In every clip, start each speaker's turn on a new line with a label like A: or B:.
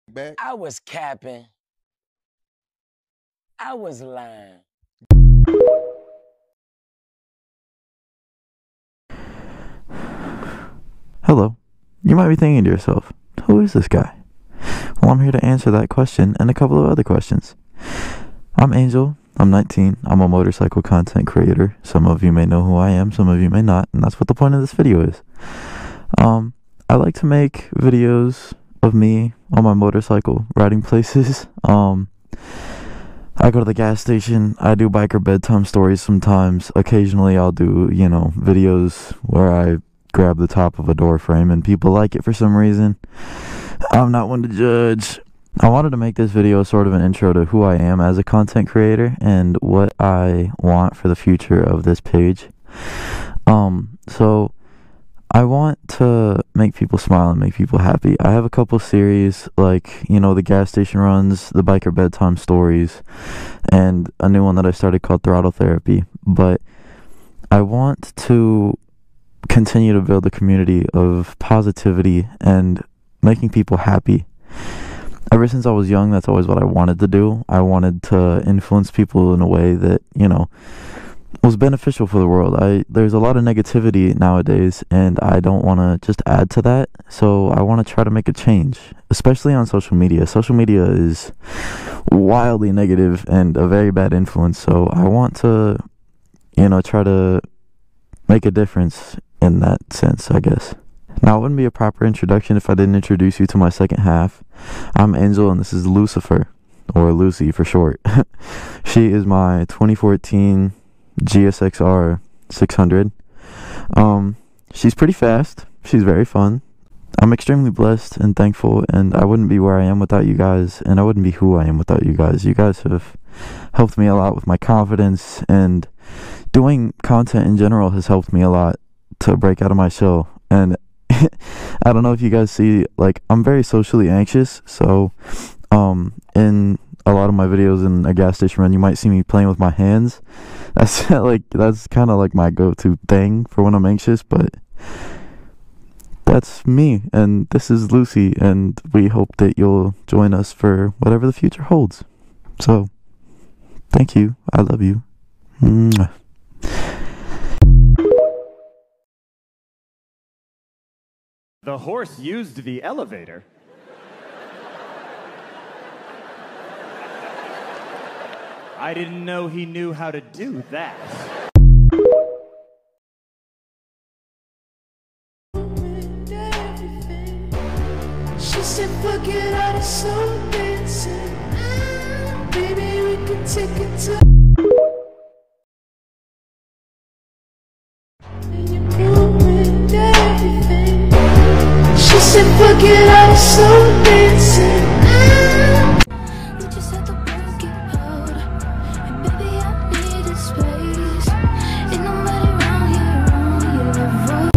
A: back.
B: I was capping. I was lying.
C: Hello. You might be thinking to yourself, who is this guy? Well, I'm here to answer that question and a couple of other questions. I'm Angel. I'm 19. I'm a motorcycle content creator. Some of you may know who I am, some of you may not, and that's what the point of this video is. I like to make videos of me on my motorcycle riding places. I go to the gas station. I do biker bedtime stories sometimes. Occasionally I'll do, videos where I grab the top of a door frame and people like it for some reason. I'm not one to judge. I wanted to make this video sort of an intro to who I am as a content creator and what I want for the future of this page. So I want to make people smile and make people happy. I have a couple series like, the gas station runs, the biker bedtime stories, and a new one that I started called Throttle Therapy. But I want to continue to build a community of positivity and making people happy. Ever since I was young, that's always what I wanted to do. I wanted to influence people in a way that, was beneficial for the world. There's a lot of negativity nowadays, and I don't want to just add to that. So I want to try to make a change, especially on social media. Social media is wildly negative and a very bad influence. So I want to, try to make a difference in that sense, I guess. Now, it wouldn't be a proper introduction if I didn't introduce you to my second half. I'm Angel, and this is Lucifer, or Lucy for short. She is my 2014 GSXR 600. She's pretty fast. She's very fun. I'm extremely blessed and thankful, and I wouldn't be where I am without you guys, and I wouldn't be who I am without you guys. You guys have helped me a lot with my confidence, and doing content in general has helped me a lot to break out of my shell. And I don't know if you guys see, I'm very socially anxious, so in a lot of my videos in a gas station run, you might see me playing with my hands. That's kind of like my go-to thing for when I'm anxious, but that's me, and this is Lucy, and we hope that you'll join us for whatever the future holds. So, thank you. I love you. Mwah.
D: The horse used the elevator. I didn't know he knew how to do that.
E: She said, fuck it, I just so dancing. Baby, we can take it to. And you ruined everything. She said, fuck it, I just so dancing. You just have to work it out. And baby, I need a space. Ain't nobody around here on your voice.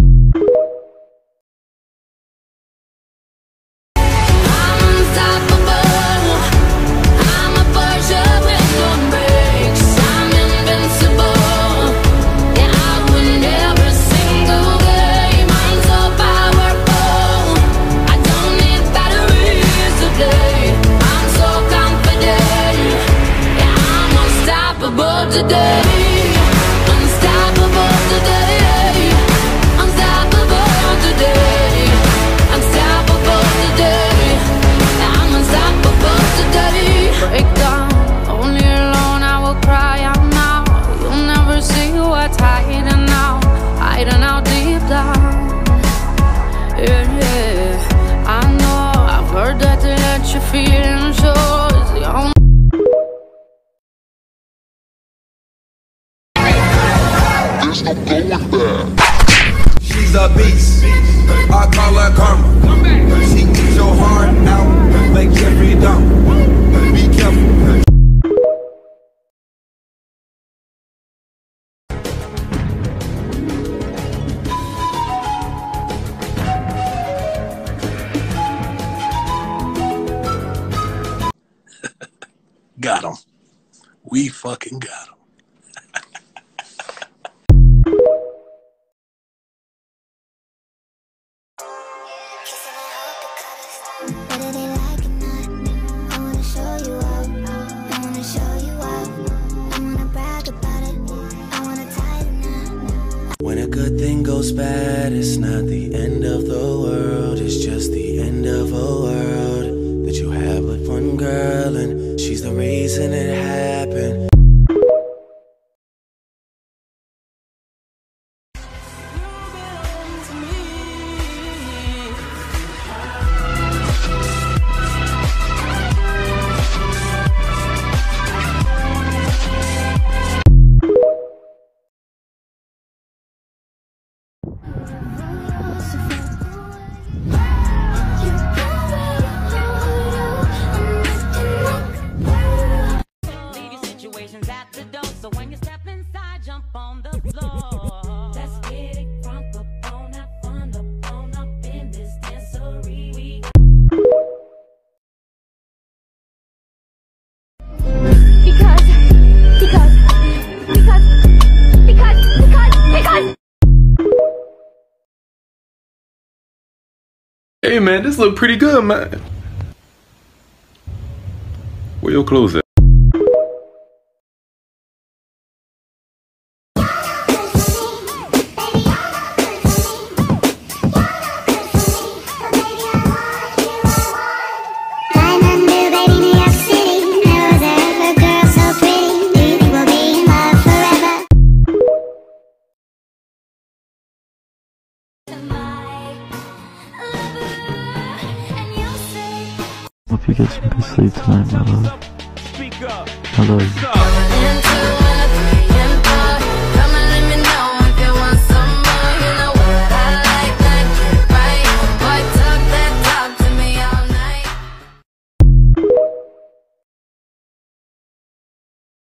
E: Today, unstoppable today, unstoppable today, unstoppable today, I'm unstoppable today. Break down, only alone I will cry out now. You'll never see what's hiding out deep down. Yeah, I know, I've heard that to let you feel and show is the only.
F: She's a beast. I call her karma. She eats your heart out like Jeffrey Dahmer. Be careful.
A: Got him. We fucking got him.
E: Whether they like it or not,
G: one girl, and she's the reason it happened.
E: So when you step inside, jump on the floor. Let's get it crunk up on that fun up on up in this dancery. Because.
H: Hey man, this look pretty good, man. Where your clothes at?
C: Hope you get some good sleep tonight, my love. I love you.